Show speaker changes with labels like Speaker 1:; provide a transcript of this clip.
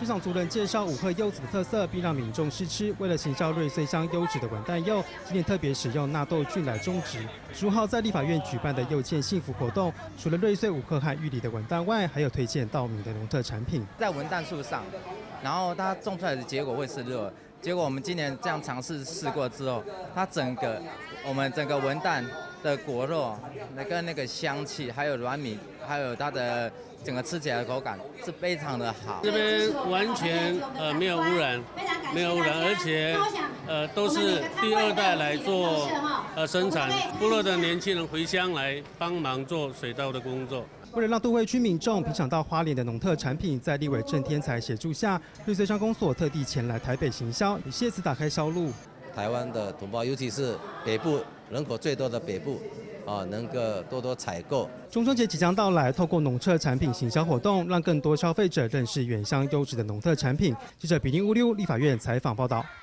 Speaker 1: 市场族人介绍五鹤柚子的特色，并让民众试吃。为了行销瑞穗乡优质的文旦柚，今年特别使用纳豆菌来种植。15号在立法院举办的柚见幸福活动，除了瑞穗、五鹤和玉里的文旦外，还有推荐稻米的农特产品。
Speaker 2: 在文旦树上，然后它种出来的结果会是热。结果我们今年这样尝试过之后，我们整个文旦的果肉，跟那个香气，还有软米，还有它的整个吃起来的口感是非常的好。
Speaker 3: 这边完全没有污染，而且都是第2代来做生产，部落的年轻人回乡来帮忙做水稻的工作。
Speaker 1: 为了让都会区民众品尝到花莲的农特产品，在立委郑天才协助下，瑞穗商公所特地前来台北行销，也借此打开销路。
Speaker 4: 台湾的同胞，尤其是北部人口最多的北部，能够多多采购。
Speaker 1: 中秋节即将到来，透过农特产品行销活动，让更多消费者认识原乡优质的农特产品。记者比利乌溜立法院采访报道。